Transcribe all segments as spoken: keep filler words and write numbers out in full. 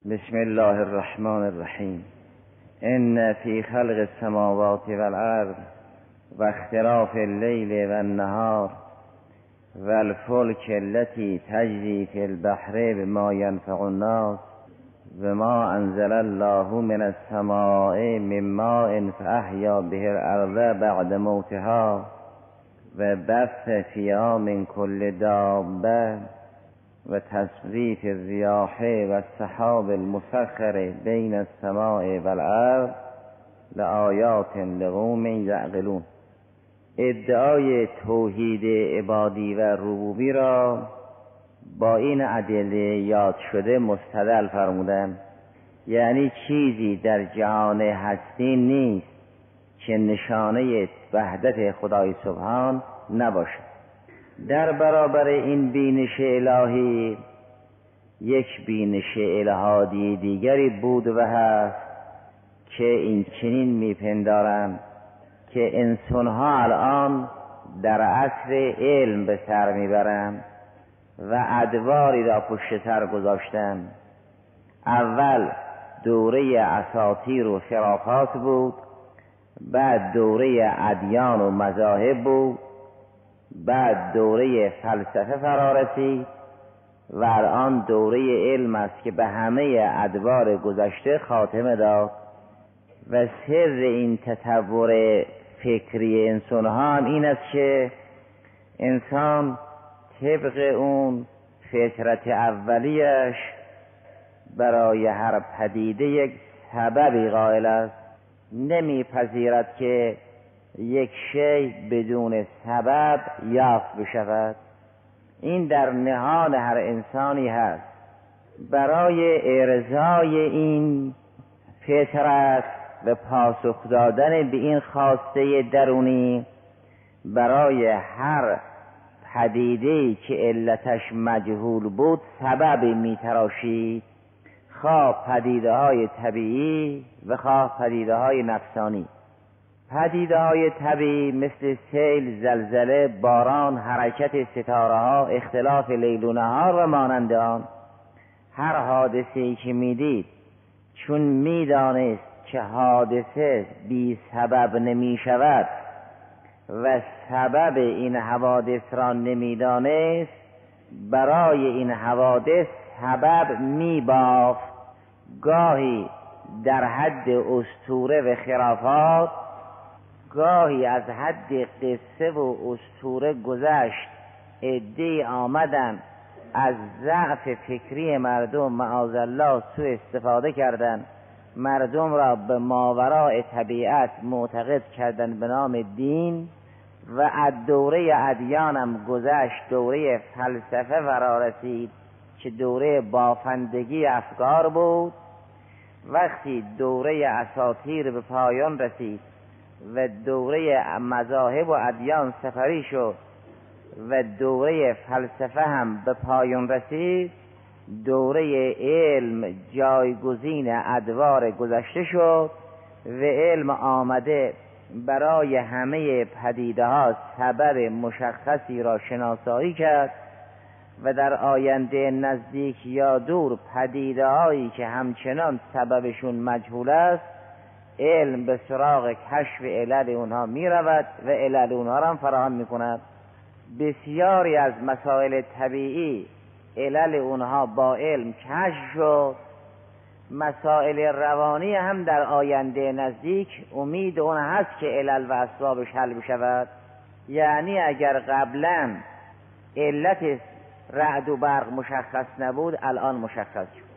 بسم الله الرحمن الرحیم. ان فی خلق السماوات والارض و اختلاف اللیل و النهار و الفلک التي تجری فی البحر بما ینفع الناس و ما انزل الله من السماء من ماء فاحیا به الارض بعد موتها و بث فیها من کل دابه و تصریف الریاح و السحاب المسخر بین السماء والارض لآیات لقوم یعقلون. ادعای توحید عبادی و ربوبی را با این ادله یاد شده مستدل فرمودند، یعنی چیزی در جهان هستی نیست که نشانه وحدت خدای سبحان نباشد. در برابر این بینش الهی یک بینش الهادی دیگری بود و هست که این چنین میپندارند که انسانها الان در عصر علم به سر میبرند و ادواری را پشت سر گذاشتند. اول دوره اساطیر و خرافات بود، بعد دوره ادیان و مذاهب بود، بعد دوره فلسفه فرا رسید و الان دوره علم است که به همه ادوار گذشته خاتمه داد. و سر این تطور فکری انسان ها هم این است که انسان طبق اون فطرت اولیش برای هر پدیده یک سببی قائل است، نمیپذیرد که یک شی بدون سبب یافت بشود. این در نهان هر انسانی هست. برای ارضای این فطرت و پاسخ دادن به این خواسته درونی، برای هر پدیده‌ای که علتش مجهول بود سببی میتراشید، خواه پدیده های طبیعی و خواه پدیده های نفسانی. پدیده های طبیعی مثل سیل، زلزله، باران، حرکت ستاره ها، اختلاف لیل و نهار و مانند آن. هر حادثه‌ای که میدید چون میدانست که حادثه بی سبب نمی شود و سبب این حوادث را نمیدانست، برای این حوادث سبب می بافت، گاهی در حد اسطوره و خرافات، گاهی از حد قصه و اسطوره گذشت. عده‌ای آمدن از ضعف فکری مردم معاذالله سوء استفاده کردند، مردم را به ماوراء طبیعت معتقد کردند به نام دین و از دوره ادیان هم گذشت، دوره فلسفه فرا رسید که دوره بافندگی افکار بود. وقتی دوره اساطیر به پایان رسید و دوره مذاهب و ادیان سپری شد و دوره فلسفه هم به پایان رسید، دوره علم جایگزین ادوار گذشته شد و علم آمده برای همه پدیده ها سبب مشخصی را شناسایی کرد و در آینده نزدیک یا دور پدیده هایی که همچنان سببشون مجهول است، علم به سراغ کشف علل اونها می رود و علل اونها را هم فراهم می کند. بسیاری از مسائل طبیعی علل اونها با علم کشف شد. مسائل روانی هم در آینده نزدیک امید اون هست که علل و اسبابش حل بشود. یعنی اگر قبلا علت رعد و برق مشخص نبود، الان مشخص شد.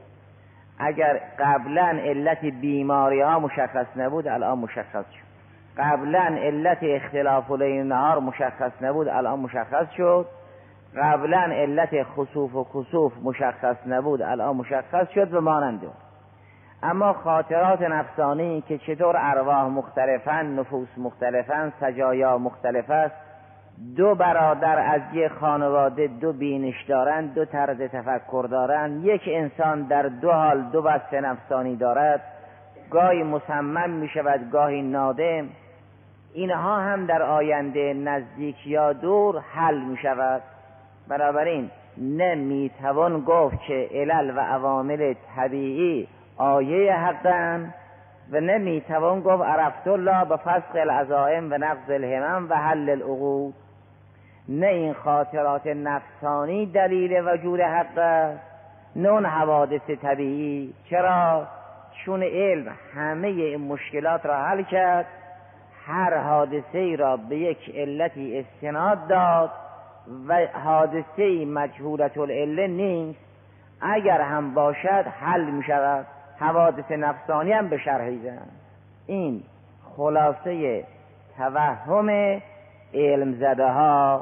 اگر قبلا علت بیماری ها مشخص نبود، الان مشخص شد. قبلا علت اختلاف لیل و نهار مشخص نبود، الان مشخص شد. قبلا علت خسوف و کسوف مشخص نبود، الان مشخص شد و مانند اون. اما خاطرات نفسانی که چطور ارواح مختلفن، نفوس مختلفن، سجایا مختلف است، دو برادر از یک خانواده دو بینش دارند، دو طرز تفکر دارند، یک انسان در دو حال دو وصف نفسانی دارد، گاهی مصمم می شود گاهی نادم. اینها هم در آینده نزدیک یا دور حل می شود. بنابراین نه میتوان گفت که علل و عوامل طبیعی آیه حقن و نه میتوان گفت عرفت الله به فسخ العزائم و نقض الهمم و حل العقود. نه این خاطرات نفسانی دلیل وجود حق است، نه اون حوادث طبیعی. چرا؟ چون علم همه این مشکلات را حل کرد، هر حادثه را به یک علتی استناد داد و حادثه مجهولت العله نیست، اگر هم باشد حل می شود. حوادث نفسانی هم به شرحیدن. این خلاصه توهم علم زده ها.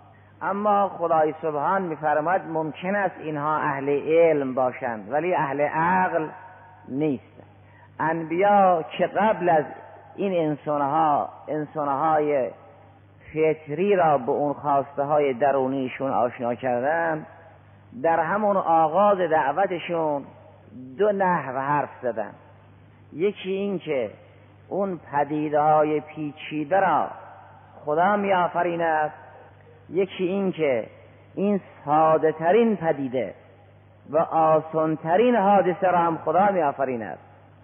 اما خدای سبحان می فرماید ممکن است اینها اهل علم باشند ولی اهل عقل نیست. انبیا که قبل از این انسانها انسانهای فطری را به اون خواسته های درونیشون آشنا کردن، در همون آغاز دعوتشون دو نحو حرف زدن. یکی این که اون پدیده های پیچیده را خدا می آفریند، یکی این که این ساده ترین پدیده و آسان ترین حادثه را هم خدا می آفریند.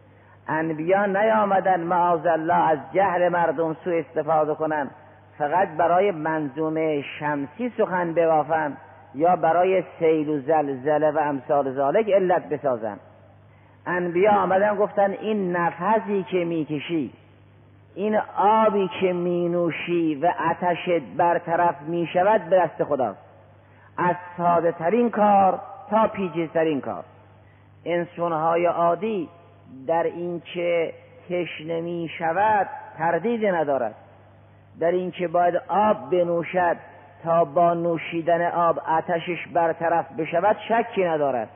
انبیا نیامدن معاذالله از جهل مردم سوء استفاده کنند، فقط برای منظومه شمسی سخن ببافند یا برای سیل و زلزله و امثال ذالک علت بسازند. انبیا آمدن گفتن این نفسی که میکشی، این آبی که مینوشی و آتشت برطرف میشود به دست خداست، از ساده ترین کار تا پیچیده ترین کار. انسانهای عادی در این که تشنه می شود تردیدی ندارد، در این که باید آب بنوشد تا با نوشیدن آب آتشش برطرف بشود شکی ندارد،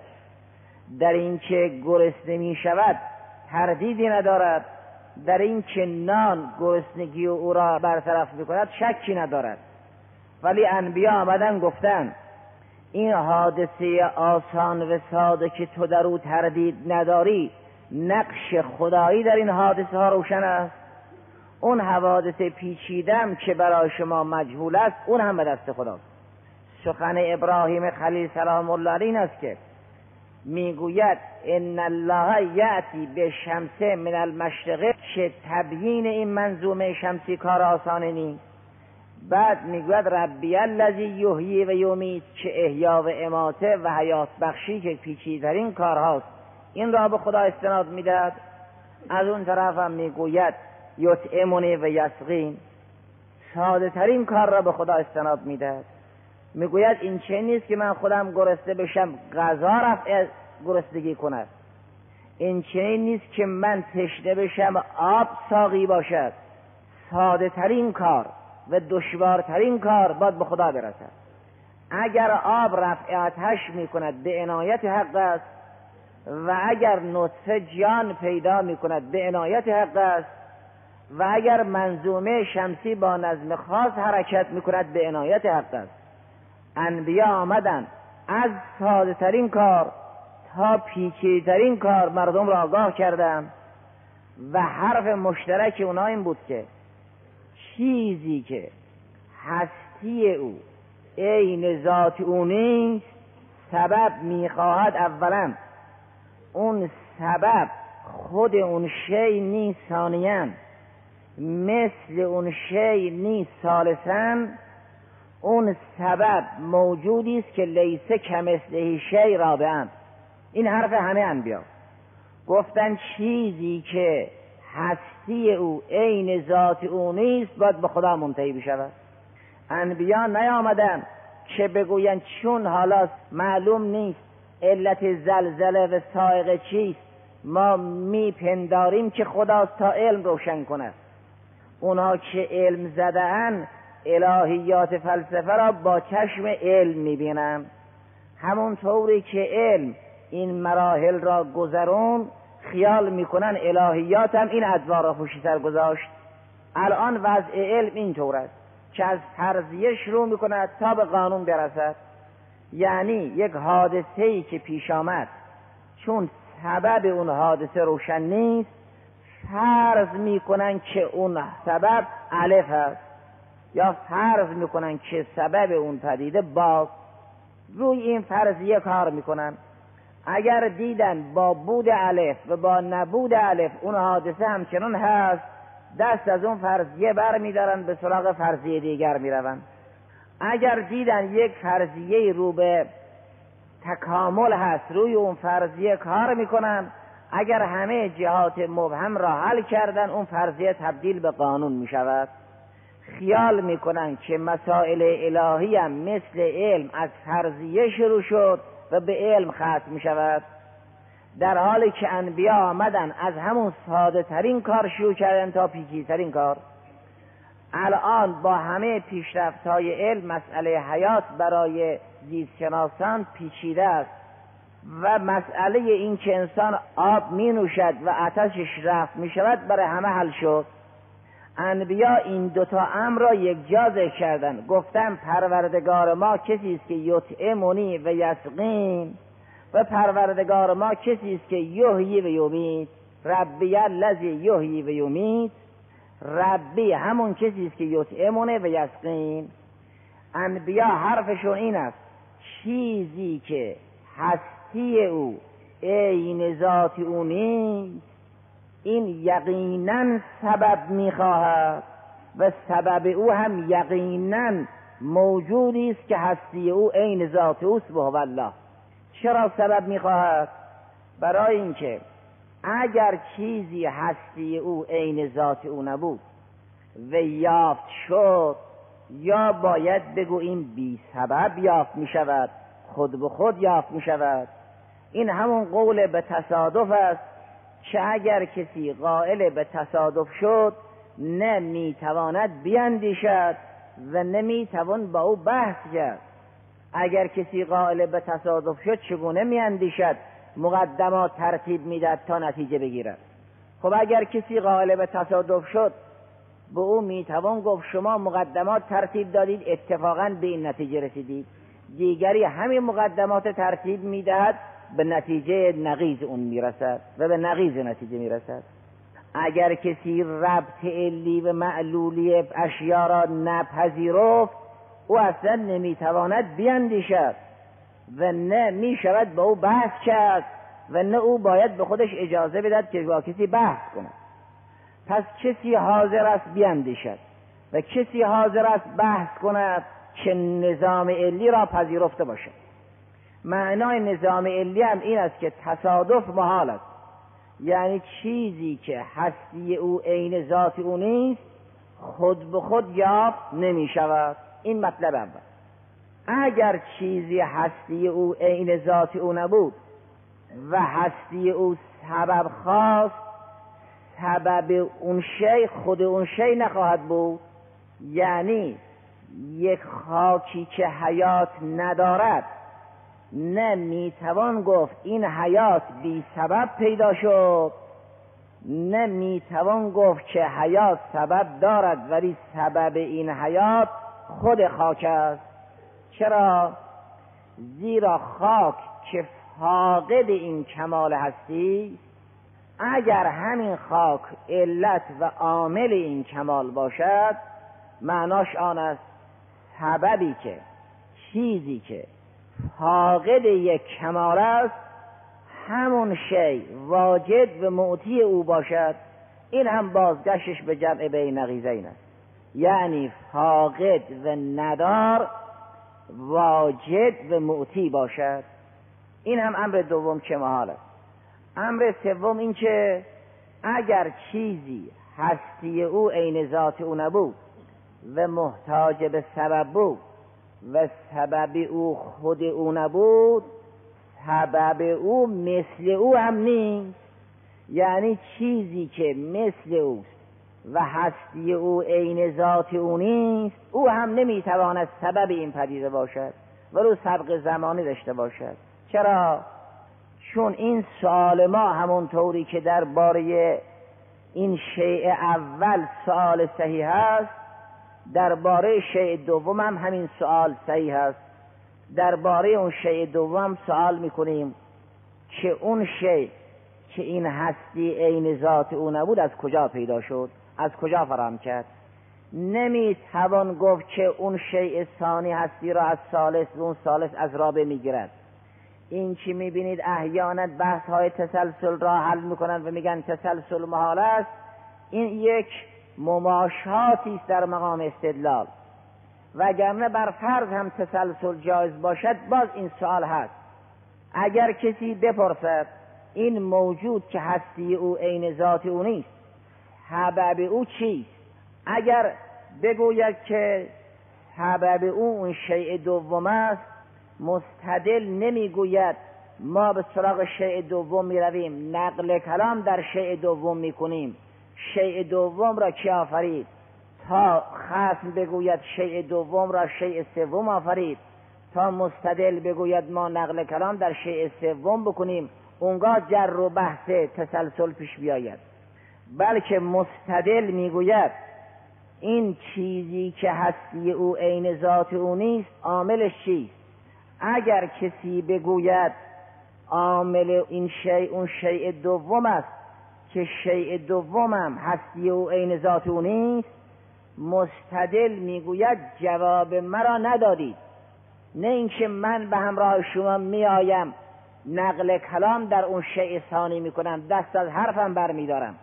در این که گرسنه می شود تردیدی ندارد، در این که نان گرسنگی و او را برطرف میکند شکی ندارد. ولی انبیا آمدن گفتن این حادثه آسان و ساده که تو در او تردید نداری، نقش خدایی در این حادثه ها روشن است. اون حوادث پیچیدم که برای شما مجهول است اون هم به دست خداست. سخن ابراهیم خلیل سلام الله علیه است که میگوید ان الله یأتی بالشمس من المشرق، که تبیین این منظومه شمسی کار آسانی نیست. بعد میگوید ربی الذی یحیی و یمیت، که احیا و اماته و حیات بخشی که پیچیده‌ترین کارهاست این را به خدا استناد میدهد. از اون طرف هم میگوید یطعمنی و یسقین، ساده ترین کار را به خدا استناد میدهد. میگوید این چه نیست که من خودم گرسنه بشم غذا رفع گرسنگی کند، این چه نیست که من تشنه بشم آب ساقی باشد. ساده ترین کار و دشوارترین کار باید به خدا برسد. اگر آب رفع آتش میکند به عنایت حق است و اگر نطفه جان پیدا میکند به عنایت حق است و اگر منظومه شمسی با نظم خاص حرکت میکند به عنایت حق است. انبیا آمدن از ساده ترین کار تا پیچیده ترین کار مردم را آگاه کردن و حرف مشترک اونا این بود که چیزی که هستی او عین ذات او نیست سبب میخواهد اولا اون سبب خود اون شی نیست، ثانیاً مثل اون شی نیست، ثالثاً اون سبب موجودی است که لیس کمثله شی رابعاً. این حرف همه انبیا گفتن چیزی که هستی او عین ذات او نیست باید به خدا منتهی بشود. انبیا نیامدن که بگوین چون حالا معلوم نیست علت زلزله و صاعقه چیست، ما میپنداریم که خداست تا علم روشن کند. اونا که علم زده‌اند الهیات فلسفه را با چشم علم میبینن، همون طوری که علم این مراحل را گذرون خیال میکنن الهیات هم این ادوار را پشت سر گذاشت. الان وضع علم این طور است که از فرضیه شروع میکند تا به قانون برسد. یعنی یک حادثه‌ای که پیش آمد چون سبب اون حادثه روشن نیست فرض میکنن که اون سبب الف است، یا فرض میکنن که سبب اون پدیده با. روی این فرضیه کار میکنن. اگر دیدن با بود الف و با نبود الف اون حادثه همچنان هست، دست از اون فرضیه بر میدارن به سراغ فرضیه دیگر میرون. اگر دیدن یک فرضیه رو به تکامل هست، روی اون فرضیه کار میکنن. اگر همه جهات مبهم را حل کردن، اون فرضیه تبدیل به قانون میشود. خیال میکنن که مسائل الهی هم مثل علم از فرضیه شروع شد و به علم ختم میشود، در حالی که انبیا آمدن از همون ساده ترین کار شروع کردن تا پیچیده ترین کار. الان با همه پیشرفت های علم مسئله حیات برای زیستشناسان پیچیده است و مسئله این که انسان آب می نوشد و آتشش رفع می شود برای همه حل شد. انبیا این دوتا امر را یک جا ذکر کردن، گفتن پروردگار ما کسی است که یطعمنی و یسقین و پروردگار ما کسی است که یحیی و یمیت. ربی الذی یحیی و یمیت، ربی همون کسی است که یطعمنی و یسقین. انبیا حرفشون این است چیزی که هستی او عین ذات او نیست، این یقینا سبب میخواهد و سبب او هم یقینا موجودی است که هستی او عین ذات اوست. به الله چرا سبب میخواهد؟ برای اینکه اگر چیزی هستی او عین ذات او نبود و یافت شد، یا باید بگو این بی سبب یافت می شود، خود به خود یافت می شود. این همون قول به تصادف است که اگر کسی قائل به تصادف شد نمی تواند بیندیشد و نمی توان با او بحث کرد. اگر کسی قائل به تصادف شد چگونه می اندیشد مقدمات ترتیب میداد تا نتیجه بگیرد؟ خب اگر کسی قائل به تصادف شد به او میتوان گفت شما مقدمات ترتیب دادید اتفاقا به این نتیجه رسیدید. دیگری همین مقدمات ترتیب میدهد به نتیجه نقیض اون میرسد و به نقیض نتیجه میرسد. اگر کسی ربط علی و معلولی اشیا را نپذیرفت او اصلا نمیتواند بیندیشد و نه میشود با او بحث کرد و نه او باید به خودش اجازه بدهد که با کسی بحث کند. پس کسی حاضر است بیندیشد و کسی حاضر است بحث کند که نظام علی را پذیرفته باشد. معنای نظام علی هم این است که تصادف محال است، یعنی چیزی که هستی او عین ذات او نیست خود به خود یافت نمی شود. این مطلب اول. اگر چیزی هستی او عین ذات او نبود و هستی او سبب خواست، سبب اون شی خود اون شی نخواهد بود. یعنی یک خاکی که حیات ندارد نمیتوان گفت این حیات بی سبب پیدا شد، نمیتوان گفت که حیات سبب دارد ولی سبب این حیات خود خاک است. چرا؟ زیرا خاک که فاقد این کمال هستی، اگر همین خاک علت و عامل این کمال باشد معناش آن است سببی که چیزی که فاقد یک کمال است همون شی واجد و معطی او باشد. این هم بازگشتش به جمع بین نقیضین است، یعنی فاقد و ندار واجد و معطی باشد. این هم امر دوم که محال است. امر سوم این که اگر چیزی هستی او عین ذات او نبود و محتاج به سبب بود و سبب او خود او نبود، سبب او مثل او هم نیست. یعنی چیزی که مثل اوست و هستی او عین ذات او نیست، او هم نمیتواند سبب این پدیده باشد ولو سبق زمانی داشته باشد. چرا؟ چون این سؤال ما همونطوری که درباره این شیء اول سؤال صحیح است، درباره شیء دوم هم همین سؤال صحیح است. درباره اون شیء دوم سؤال میکنیم که اون شیء که این هستی عین ذات او نبود از کجا پیدا شد، از کجا فراهم کرد؟ نمیتوان گفت که اون شیء ثانی هستی را از ثالث و اون ثالث از رابع میگیرد. این که میبینید احیانا بحث های تسلسل را حل میکنن و میگن تسلسل محال است، این یک مماشاتی است در مقام استدلال. وگرنه بر فرض هم تسلسل جایز باشد، باز این سوال هست. اگر کسی بپرسد این موجود که هستی او عین ذات او نیست، سبب او چیست؟ اگر بگوید که سبب او اون شیء دوم است، مستدل نمیگوید ما به سراغ شیء دوم میرویم، نقل کلام در شیء دوم میکنیم. شیء دوم را کی آفرید؟ تا خصم بگوید شیء دوم را شیء سوم آفرید، تا مستدل بگوید ما نقل کلام در شیء سوم بکنیم، اونگاه جر و بحث تسلسل پیش بیاید. بلکه مستدل میگوید این چیزی که هستی او عین ذات او نیست، عاملش چیست؟ اگر کسی بگوید عامل این شیء اون شیء دوم است که شیء دومم هستی او عین ذات او نیست، مستدل میگوید جواب مرا ندادید. نه اینکه من به همراه شما میآیم نقل کلام در اون شیء ثانی میکنم، دست از حرفم برمیدارم.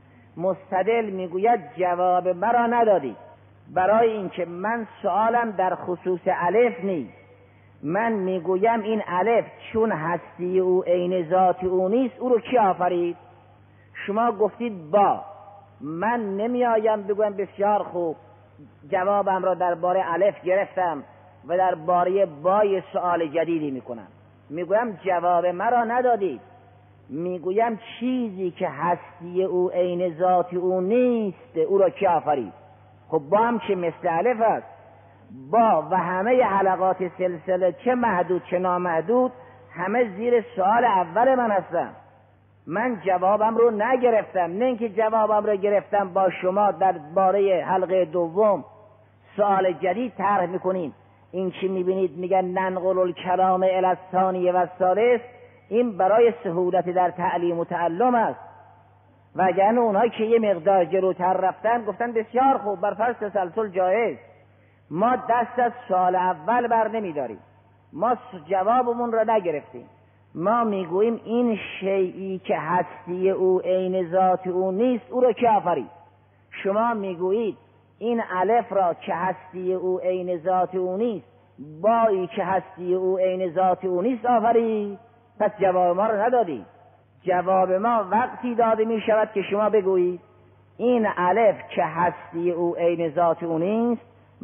مستدل میگوید جواب مرا ندادید، برای اینکه من سوالم در خصوص الف نیست. من میگویم این الف چون هستی او عین ذات او نیست، او رو کی آفرید؟ شما گفتید با. من نمیآیم بگویم بسیار خوب جوابم را درباره الف گرفتم و درباره بای سوال جدیدی میکنم. میگویم جواب مرا ندادید. میگویم چیزی که هستی او عین ذات او نیست، او را کی آفرید؟ خب با هم که مثل الف است. با و همه حلقات سلسله چه محدود چه نامحدود همه زیر سوال اول من هستن. من جوابم رو نگرفتم، نه اینکه جوابم رو گرفتم با شما در باره حلقه دوم سوال جدید طرح میکنیم. این که میبینید میگن ننقل الکلام الی الثانی و الثالث، این برای سهولت در تعلیم و تعلم است. وگرنه اونهایی که یه مقدار جلوتر رفتن گفتن بسیار خوب بر فرض تسلسل جایز، ما دست از سوال اول بر نمیداریم، ما جوابمون را نگرفتیم. ما میگوییم این شیئی که هستی او عین ذات او نیست، او را کی آفرید؟ شما میگویید این الف را که هستی او عین ذات او نیست، بایی که هستی او عین ذات او نیست آفرید. پس جواب ما را ندادید. جواب ما وقتی داده می شود که شما بگویید این الف که هستی او عین ذات او نیست،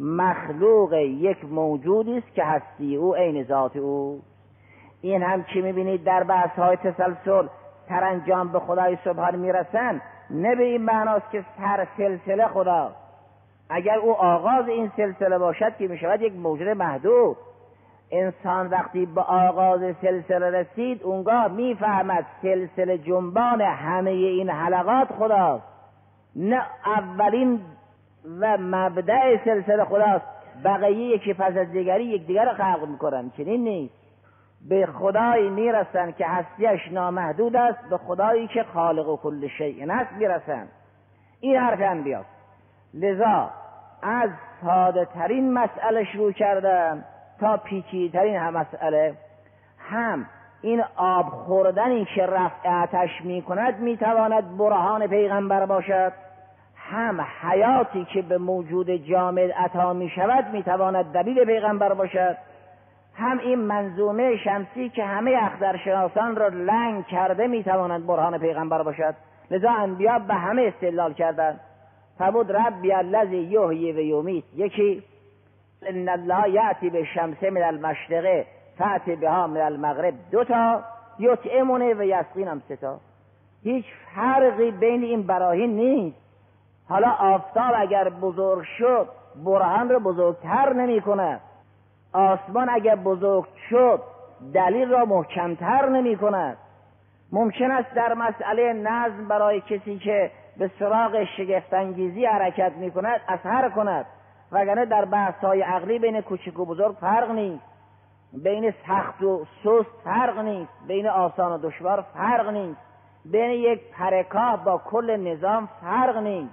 مخلوق یک موجودی است که هستی او عین ذات او. این هم که میبینید در بحث های تسلسل سرانجام به خدای سبحان میرسن، نه به این معناست که سر سلسله خدا. اگر او آغاز این سلسله باشد که میشود یک موجود محدود. انسان وقتی به آغاز سلسله رسید، اونگاه میفهمد سلسله جنبان همه این حلقات خداست، نه اولین و مبدأ سلسله خداست. بقیه یکی پس از دیگری یک دیگر رو خلق میکنن. چنین نیست. به خدایی میرسن که هستیش نامحدود است، به خدایی که خالق و کل شیء است میرسن. این حرف انبیاست. لذا از ساده ترین مسئله شروع کردن تا پیچیده ترین هم مسئله. هم این آب خوردنی که رفع آتش میکند میتواند برهان پیغمبر باشد، هم حیاتی که به موجود جامد عطا میشود میتواند دلیل پیغمبر باشد، هم این منظومه شمسی که همه اخترشناسان را لنگ کرده میتواند برهان پیغمبر باشد. لذا انبیا به همه استدلال کردند. فرمود ربی الذی یحیی و یمیت، یکی ان الله یأتی بالشمس من المشرق فأتی بها من المغرب، دو تا یطعمون و یسقینم سه تا. هیچ فرقی بین این براهین نیست. حالا آفتاب اگر بزرگ شد برهان رو بزرگتر نمی کنه، آسمان اگر بزرگ شد دلیل را محکمتر نمی کند. ممکن است در مسئله نظم برای کسی که به سراغ شگفت‌انگیزی حرکت می کند اثر کند، وگرنه در بحث‌های عقلی بین کوچک و بزرگ فرق نیست، بین سخت و سست فرق نیست، بین آسان و دشوار فرق نیست، بین یک پرکاه با کل نظام فرق نیست.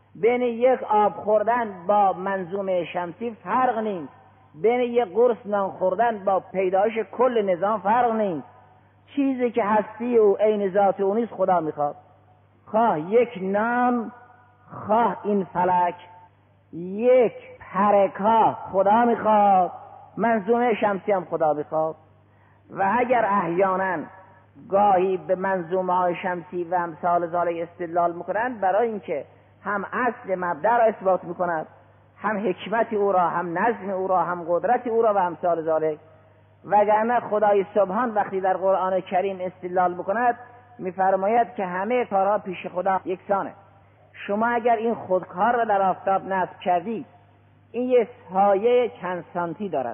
بین یک آب خوردن با منظومه شمسی فرق نیست، بین یک قرص نان خوردن با پیدایش کل نظام فرق نیست. چیزی که هستی او عین ذات او نیست خدا میخواد، خواه یک نان، خواه این فلک، یک حرکات خدا میخواد، منظومه شمسی هم خدا میخواد. و اگر احیانا گاهی به منظومه های شمسی و امثال ذالک استدلال میکنند برای اینکه هم اصل مبدأ را اثبات میکند، هم حکمت او را، هم نظم او را، هم قدرت او را و امثال ذالک. وگرنه خدای سبحان وقتی در قرآن کریم استدلال میکند میفرماید که همه کارها پیش خدا یکسانه. شما اگر این خودکار را در آفتاب نصب کردید، این یه سایه چند سانتی دارد،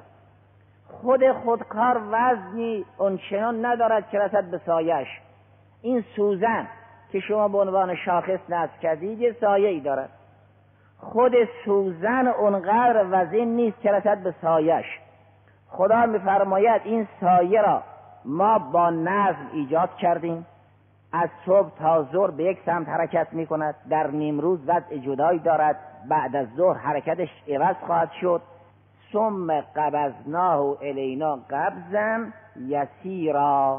خود خودکار وزنی اونچنان ندارد که رسد به سایش. این سوزن که شما به عنوان شاخص نصب کردید یه سایه ای دارد، خود سوزن اونقدر وزن نیست که رسد به سایش. خدا میفرماید این سایه را ما با نظم ایجاد کردیم، از صبح تا ظهر به یک سمت حرکت می کند، در نیم روز وضع جدایی دارد، بعد از ظهر حرکتش عوض خواهد شد. ثم قبضناه الینا قبضا یسیرا،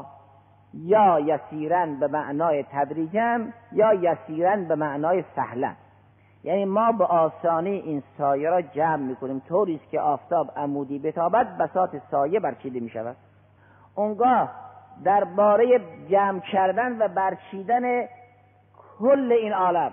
یا یسیرن به معنای تدریجا یا یسیرن به معنای سهلا، یعنی ما به آسانی این سایه را جمع میکنیم طوری است که آفتاب عمودی بتابد بساط سایه برچیده می شود. اونگاه درباره جمع کردن و برچیدن کل این عالم،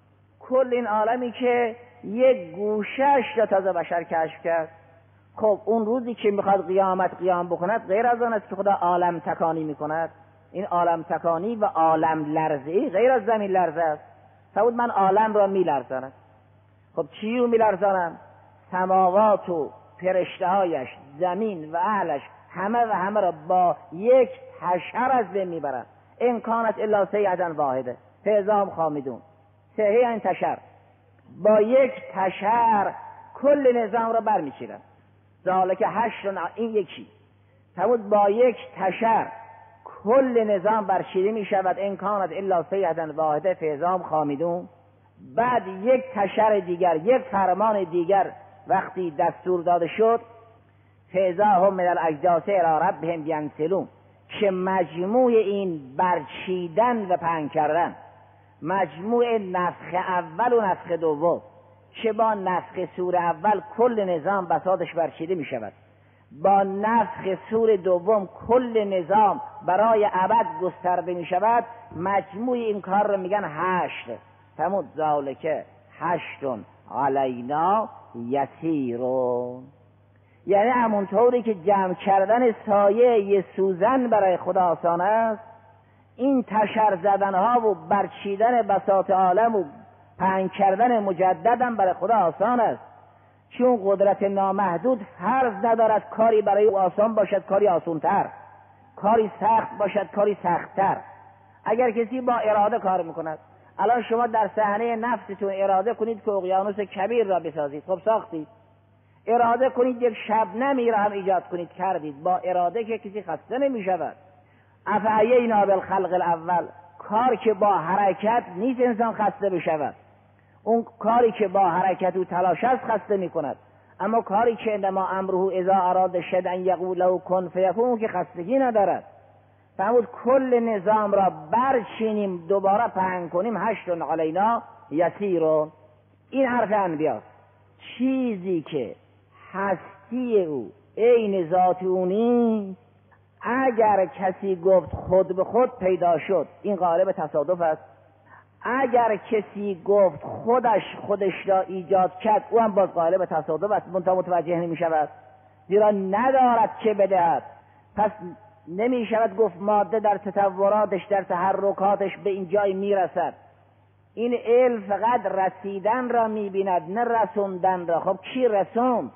کل این عالمی که یک گوشهش را تازه بشر کشف کرد، خب اون روزی که میخواد قیامت قیام بکند غیر از آن است که خدا عالم تکانی میکند. این عالم تکانی و عالم لرزی غیر از زمین لرزه است. فرمود من عالم را میلرزانم. خب چی رو میلرزانم؟ سماوات و فرشته‌هایش، زمین و اهلش، همه و همه را با یک تشر از بین میبرد. ان کانت الا صیحة واحده فاذا هم خامدون. صیحه این تشر، با یک تشر کل نظام را برمیچیرد. ذالک حشر، این یکی فرمود با یک تشر کل نظام برچیده می شود. ان کانت الا صیحة واحده فاذا هم خامدون. بعد یک تشر دیگر، یک فرمان دیگر وقتی دستور داده شد، فاذا هم من الاجداث الی ربهم ینسلون، که مجموع این برچیدن و پهن کردن، مجموع نفخ اول و نفخ دوم، که با نفخ سور اول کل نظام بساطش برچیده می شود، با نفخ سور دوم کل نظام برای ابد گسترده می شود، مجموع این کار رو میگن حشر. فرمود ذالک حشر علینا یسیرون، یعنی همونطوری که جمع کردن سایه یه سوزن برای خدا آسان است، این تشر زدنها و برچیدن بساط عالم و پهن کردن مجددم برای خدا آسان است، چون قدرت نامحدود فرض ندارد کاری برای او آسان باشد کاری آسانتر، کاری سخت باشد کاری سختتر. اگر کسی با اراده کار میکند، الان شما در صحنه نفستون اراده کنید که اقیانوس کبیر را بسازید، خب ساختید. اراده کنید یک شبنمی را هم ایجاد کنید، کردید. با اراده که کسی خسته نمی شود. افعینا بالخلق الاول، کار که با حرکت نیست انسان خسته بشود، اون کاری که با حرکت و تلاش است خسته می کند. اما کاری که انما امره اذا اراد شیئا ان یقول له کن فیکون که خستگی ندارد. فرمود کل نظام را برچینیم دوباره پهن کنیم، حشر علینا یسیرون. این حرف انبیاست. چیزی که هستی او عین ذات او نیست، اگر کسی گفت خود به خود پیدا شد، این غالب تصادف است. اگر کسی گفت خودش خودش را ایجاد کرد، او هم باز غالب تصادف است، منتها متوجه نمی شود، زیرا ندارد که بدهد. پس نمی شود گفت ماده در تطوراتش، در تحرکاتش به این جای می رسد. این علم فقط رسیدن را می بیند، نه رسوندن را. خب کی رسوند؟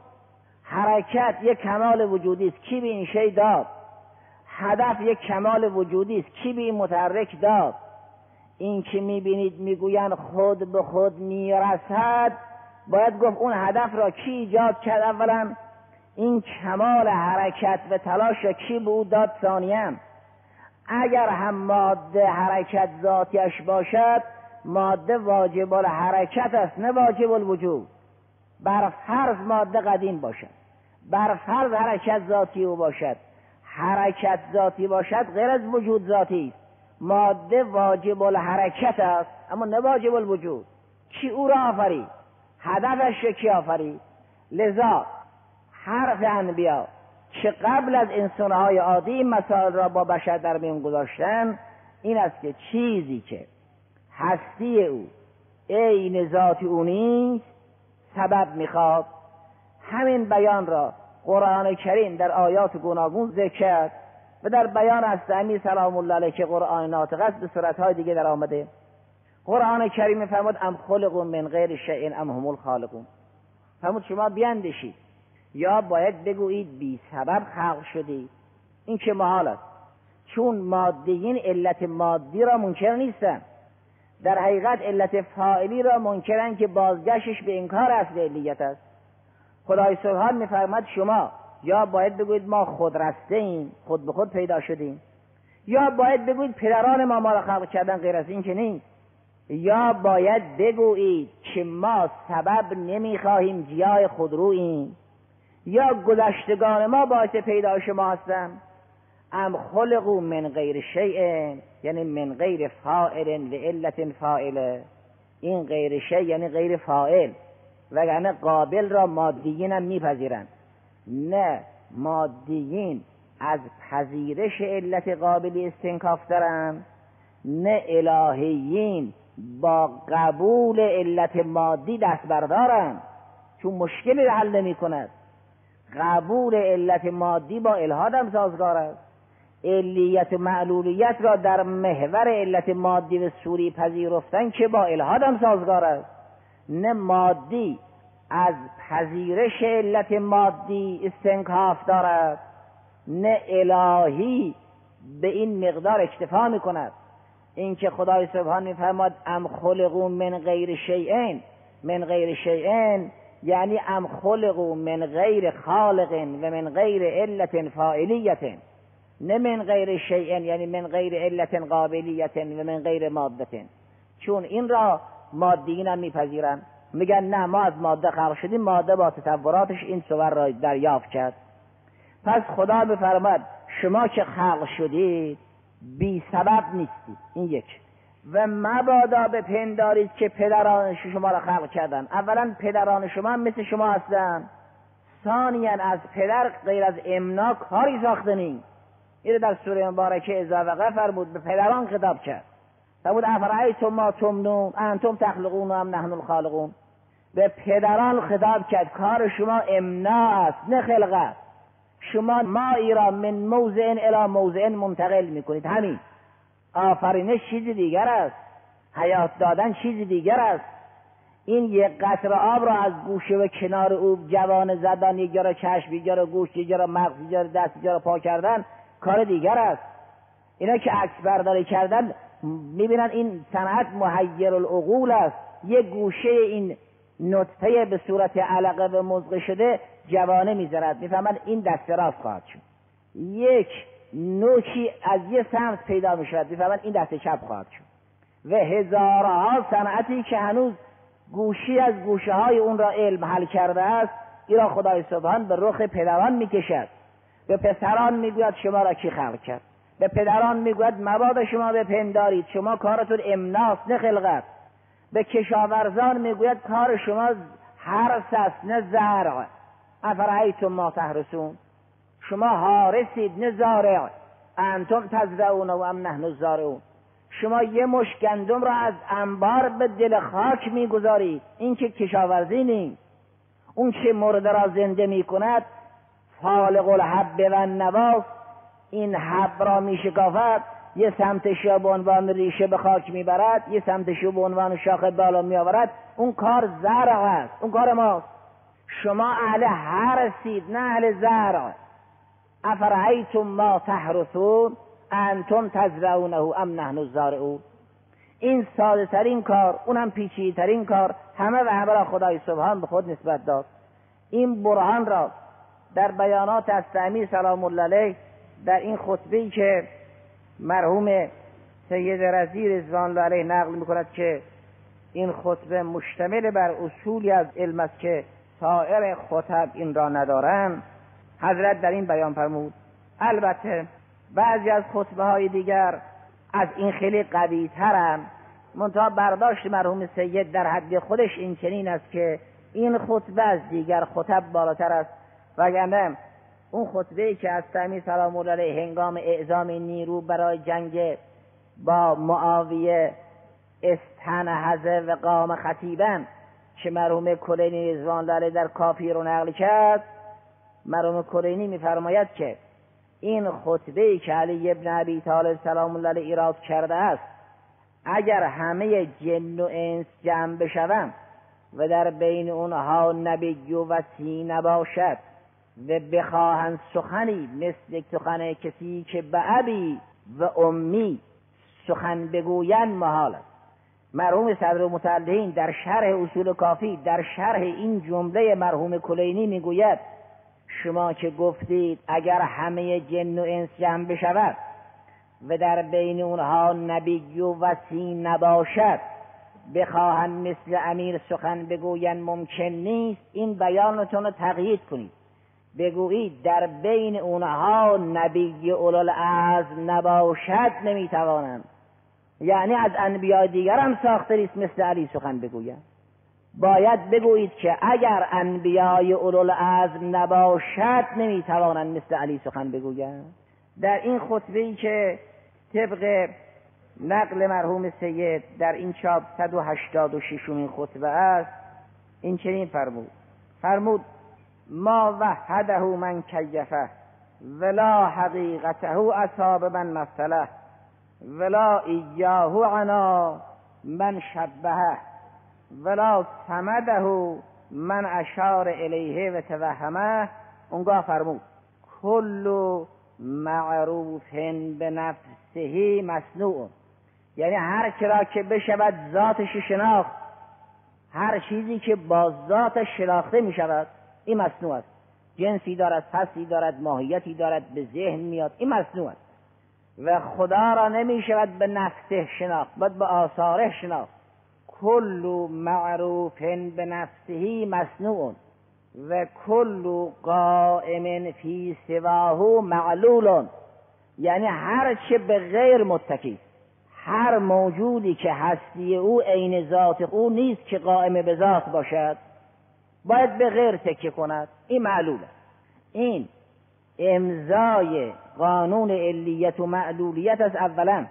حرکت یک کمال وجودی است، کی به این شی داد؟ هدف یک کمال وجودی است، کی به این متحرک داد؟ این که می بینید می گویند خود به خود می رسد، باید گفت اون هدف را کی ایجاد کرد؟ اولا این کمال حرکت و تلاش را کی به او داد؟ ثانیاً اگر هم ماده حرکت ذاتیش باشد، ماده واجب الحرکت است نه واجب الوجود. بر فرض ماده قدیم باشد، بر فرض حرکت ذاتی او باشد، حرکت ذاتی باشد غیر از وجود ذاتی است. ماده واجب الحرکت است اما نه واجب الوجود. کی او را آفرید؟ هدفش کی آفرید؟ لذا حرف انبیا که قبل از انسانهای عادی این مسائل را با بشر در میان گذاشتن این است که چیزی که هستی او عین ذات او نیست سبب میخواد. همین بیان را قرآن کریم در آیات گوناگون ذکر کرد و در بیان هستمی سلام الله علیه که قرآن ناطق است به صورتهای دیگه در آمده. قرآن کریم میفرماد ام خلقوا من غیر شیء ام هم الخالقون. فرمود شما بیاندیشید، یا باید بگویید بی سبب خلق شدید. این که محال است، چون مادیین علت مادی را منکر نیستن، در حقیقت علت فاعلی را منکرن که بازگشتش به انکار اصل علیت است. خدای سبحان میفرماد شما یا باید بگویید ما خود رسته ایم، خود به خود پیدا شدیم، یا باید بگویید پدران ما ما را خلق کردن، غیر از این که نیست. یا باید بگویید که ما سبب نمیخواهیم جای خودروییم، یا گذشتگان ما باعث پیدایش ما هستن. ام خلقوا من غیر شیء یعنی من غیر فاعل لعلت فاعله. این غیر شیء یعنی غیر فاعل، وگرنه قابل را مادیین هم میپذیرند. نه، مادیین از پذیرش علت قابلی استنکاف دارند، نه الهیین با قبول علت مادی دست بردارند، چون مشکلی حل نمی کند. قبول علت مادی با الحاد هم سازگار است. علیت و معلولیت را در محور علت مادی و صوری پذیرفتن که با الحاد هم سازگار است. نه مادی از پذیرش علت مادی استنکاف دارد، نه الهی به این مقدار اکتفا می کند. این که خدای سبحان می فرماد ام خلقوا من غیر شیء، من غیر شیء یعنی ام خلقوا من غیر خالق و من غیر علت فاعلیت، نه من غیر شیء یعنی من غیر علت قابلیت و من غیر مادت. چون این را مادیین هم میپذیرن، میگن نه ما از ماده خلق شدیم، ماده با تطوراتش این صور را دریافت کرد. پس خدا بفرماد شما که خلق شدید بی سبب نیستید. این یک. و مبادا بپندارید که پدران شما را خلق کردن. اولا پدران شما هم مثل شما هستن، ثانیا از پدر غیر از امنا کاری ساخته نیست. این در سوره مبارکه اذا وقع فرمود به پدران خطاب کرد. فرمود افرأیتم ما تمنون انتم تخلقون ام نحن الخالقون. به پدران خطاب کرد کار شما امنا است نه خلقت. شما مایی را من موضع الی موضع منتقل میکنید. همین آفرینش چیز دیگر است، حیات دادن چیز دیگر است. این یک قطره آب را از گوشه و کنار او جوان زدن، یک جا را چشم، یک جا را گوشت، یک جا را مغز، یک جا را دست، یک جا را پا کردن کار دیگر است. اینا که عکس برداری کردن میبینن این صنعت محیر العقول است. یک گوشه این نطفه به صورت علقه و مضغه شده جوانه میذارد، میفهمن این دست راست خواهد شد. یک نوکی از یه سمت پیدا میشود، میفهمن این دست چپ خواهد شد. و هزارها صنعتی که هنوز گوشی از گوشه های اون را علم حل کرده است، این را خدای سبحان به رخ پدران میکشد. به پسران میگوید شما را کی خلق کرد، به پدران میگوید مبادا شما بپندارید شما کارتون امناست نه خلقت. به کشاورزان میگوید کار شما حرث است نه زرع. افرأیتم ما تحرثون، شما حارسید نه زارع. انتم تزرعون و ام نحن الزارعون. شما یه مشت گندم را از انبار به دل خاک میگذارید، این که کشاورزی نیست. اون که مرده را زنده میکند فالق الحب و النوا، این حب را میشکافد، یه سمتش به عنوان ریشه به خاک میبرد، یه سمتش به عنوان شاخه بالا میآورد. اون کار زرع است، اون کار ماست. شما اهل حرثید نه اهل زرع. افرأیتم ما تحرثون انتم تزرعونه ام نحن الزارعون. این ساده ترین کار، اونم پیچیده ترین کار، همه و همه را خدای سبحان به خود نسبت داد. این برهان را در بیانات از امیر سلام الله علیه در این خطبه‌ای که مرحوم سید رضی رضوان الله علیه نقل میکند که این خطبه مشتمل بر اصولی از علم است که سایر خطب این را ندارند. حضرت در این بیان فرمود البته بعضی از خطبه های دیگر از این خیلی قوی ترند، منتها برداشت مرحوم سید در حد خودش این چنین است که این خطبه از دیگر خطب بالاتر است، وگرنه اون خطبه‌ای که از تأمی سلام الله علیه هنگام اعزام نیرو برای جنگ با معاویه استنهض و قام خطیبا که مرحوم کلینی رضوان الله علیه در کافی رو نقل کرد، مرحوم کلینی می‌فرماید که این خطبه‌ای که علی ابن ابی طالب سلام الله علیه ایراد کرده است اگر همه جن و انس جمع بشوند و در بین اونها نبی و وصی نباشد و بخواهند سخنی مثل سخن کسی که به ابی و امی سخن بگویند محال است. مرحوم صدر متعلقین در شرح اصول کافی در شرح این جمله مرحوم کلینی میگوید شما که گفتید اگر همه جن و انس جمع بشود و در بین اونها نبی و وصی نباشد بخواهند مثل امیر سخن بگویند ممکن نیست. این بیانتون رو تقیید کنید، بگویید در بین اونها نبی اولوالعزم نباشد نمیتوانند، یعنی از انبیاء دیگر هم ساخته نیست مثل علی سخن بگویند. باید بگویید که اگر انبیاء اولوالعزم نباشد نمیتوانند مثل علی سخن بگویند. در این خطبه‌ای که طبق نقل مرحوم سید در این چاپ صد و هشتاد و ششمین خطبه است این چنین فرمود فرمود ما وحده من کیفه ولا حقیقته اصاب من مثله ولا ایاه عنا من شبهه ولا سمده من اشار الیه و توهمه. اونگاه فرمود کل معروف به نفسه مصنوع، یعنی هر چرا که بشود ذاتش شناخت، هر چیزی که با ذاتش شناخته می شود این مصنوع است. جنسی دارد، فصلی دارد، ماهیتی دارد، به ذهن میاد، این مصنوع است. و خدا را نمی شود به نفسه شناخت، باید به آثاره شناخت. کل معروف به نفسه مصنوع و کل قائم فی سواه معلول، یعنی هر چه به غیر متکی، هر موجودی که هستی او عین ذات او نیست که قائم به ذات باشد باید به غیر تکیه کند، این معلول است. این امضای قانون علیت و معلولیت از اولا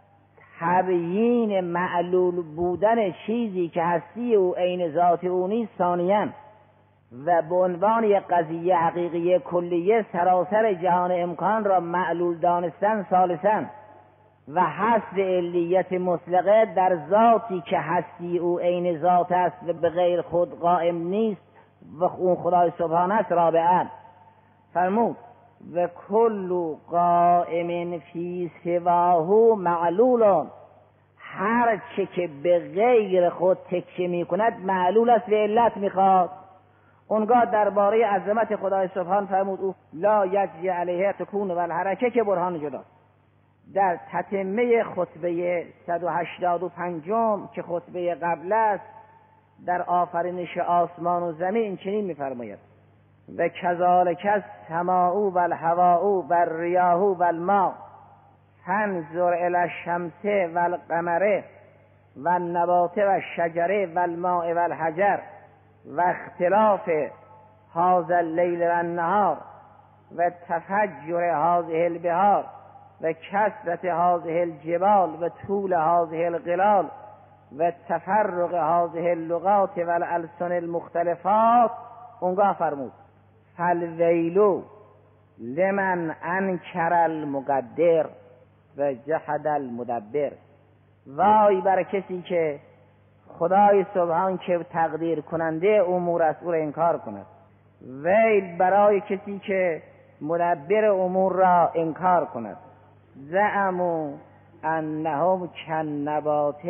تبیین معلول بودن چیزی که هستی او عین ذات او نیست ثانیاً و به عنوان یک قضیه حقیقی کلیه سراسر جهان امکان را معلول دانستن ثالثاً و حصر علیت مطلقه در ذاتی که هستی او عین ذات است و به غیر خود قائم نیست و اون خدای سبحانه است رابعاً. فرمود و کل قائم فی سواه معلول، هر چه که به غیر خود تکیه می کند معلول است و علت می خواد. اونگاه درباره عظمت خدای سبحان فرمود او لا یجزی علیه تکون و الحرکه که برهان جداست. در تتمه خطبه صد و هشتاد و پنجم که خطبه قبل است در آفرینش آسمان و زمین چنین می‌فرماید و کذالک السماء و الهواء و الریاح و الماء فانظر الی الشمس و القمر و النبات و الشجر و الماء و الحجر و اختلاف هذا اللیل و النهار و تفجر هذه البحار و کثرت هذه الجبال و طول هذه القلال و تفرق هذه اللغات و الالسن المختلفات. اونگاه فرمود فالویلو لمن انکر المقدر و جحد المدبر، وای بر کسی که خدای سبحان که تقدیر کننده امور است او را انکار کند، ویل برای کسی که مدبر امور را انکار کند. زعموا انهم کالنبات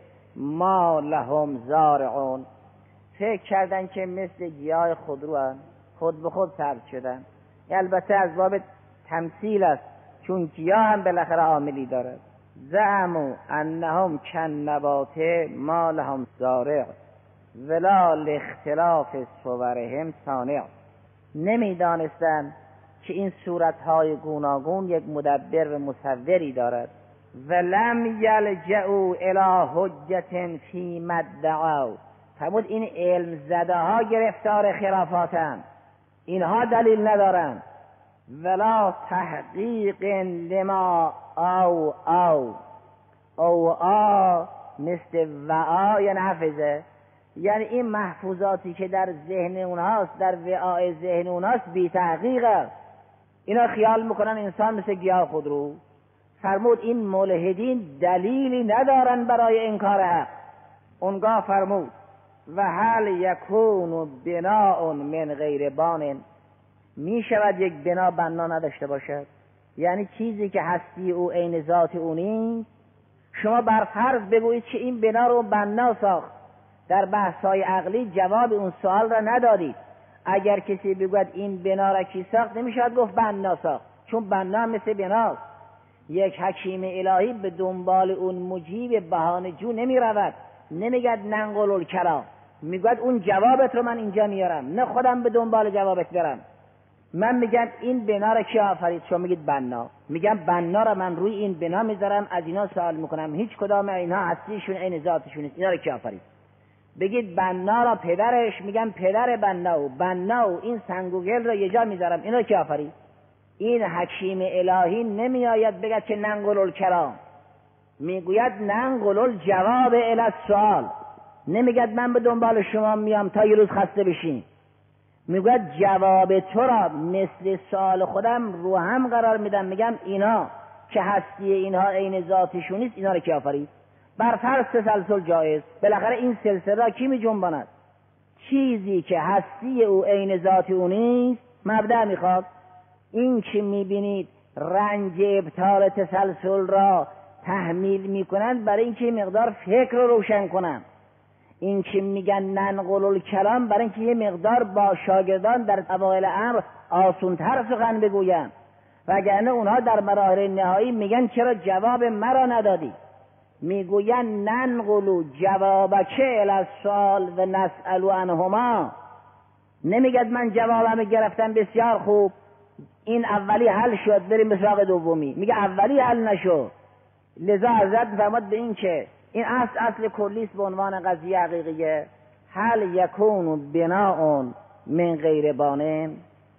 ما لهم زارعون، فکر کردن که مثل گیاه خودرو هستند، خود به خود سبز شدن. البته از باب تمثیل است چون گیاه هم بالاخره عاملی دارد. زعموا انهم كالنبات ما لهم زارع ولا لاختلاف صورهم صانع. نمیدانستند که این صورتهای گوناگون یک مدبر و مصوری دارد. ولم یلجئوا الی حجة فیما ادعوا. فرمود این علم زده ها گرفتار خرافاتند، اینها دلیل ندارند. ولا تحقیق لما او او او آ مثل وعا یا حفظه، یعنی این محفوظاتی که در ذهن اونهاست، در وعای ذهن اونهاست، بی تحقیقه. اینا خیال میکنن انسان مثل گیاه خودرو. فرمود این ملحدین دلیلی ندارن برای انکار حق. اونگاه فرمود و هل یکون بناء من غیر بان. می شود یک بنا بنا نداشته باشد؟ یعنی چیزی که هستی او عین ذات او نیست. شما بر فرض بگویید که این بنا رو بنا ساخت، در بحث‌های عقلی جواب اون سوال را ندادید. اگر کسی بگوید این بنا را کی ساخت، نمیشود گفت بنا ساخت، چون بنا مثل بناست. یک حکیم الهی به دنبال اون مجیب بهانه جو نمی رود، نمیگد ننقل الکلام، میگوید اون جوابت رو من اینجا میارم، نه خودم به دنبال جوابت برم. من میگم این بنا را کی آفرید؟ شما میگید بنا. میگم بنا را من روی این بنا میذارم، از اینا سوال میکنم هیچ کدام اینها هستیشون عین ذاتشون نیست، اینا را کی آفرید؟ بگید بنا را پدرش، میگم پدر بنا و بنا و این سنگ و گل را یه جا میذارم، اینا کی آفرید؟ این حکیم الهی نمیآید بگد که ننقل الکلام، میگوید ننقل الجواب الی السؤال. نمیگد من به دنبال شما میام تا یه روز خسته بشین، میگوید جواب تو را مثل سؤال خودم رو هم قرار میدم. میگم اینا که هستی اینها عین ذاتشون نیست، اینا رو کی آفرید؟ بر فرض تسلسل جایز، بالاخره این سلسله را کی می جنباند؟ چیزی که هستی او عین ذات او نیست مبدأ میخواد. این که میبینید رنج ابطال تسلسل را تحمیل میکنند برای اینکه مقدار فکر رو روشن کنند. این که میگن ننقل الکلام برای اینکه یه مقدار با شاگردان در اوایل امر آسونتر سخن بگویند، وگرنه اونها در مراحل نهایی میگن چرا جواب مرا ندادی؟ میگوین ننقل جوابک الی السؤال و نسأل عنهما. نمیگد من جوابم گرفتم بسیار خوب، این اولی حل شد بریم به سراغ دومی. میگه اولی حل نشد. لذا حضرت فرمود به این که این اصل اصل کلیست به عنوان قضیه حقیقیه. هل یکون بناء من غیر بانن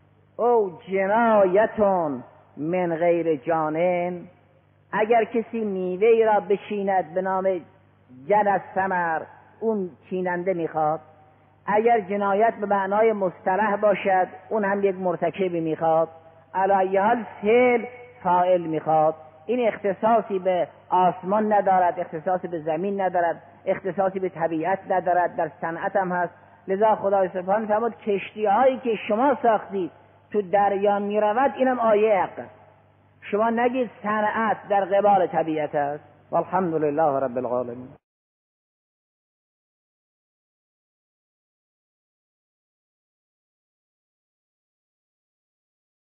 او جنایتون من غیر جانن. اگر کسی میوه‌ای را بچیند به نام جنس ثمر، اون چیننده میخواد. اگر جنایت به معنای مصطلح باشد، اون هم یک مرتکبی میخواد. علی ای حال فعل فاعل میخواد. این اختصاصی به آسمان ندارد، اختصاصی به زمین ندارد، اختصاصی به طبیعت ندارد، در صنعت هم هست. لذا خدای سبحانه فرمود کشتی هایی که شما ساختید تو دریا میرود، اینم آیه حق. شما نگید صنعت در قبال طبیعت است. والحمد لله رب العالمین.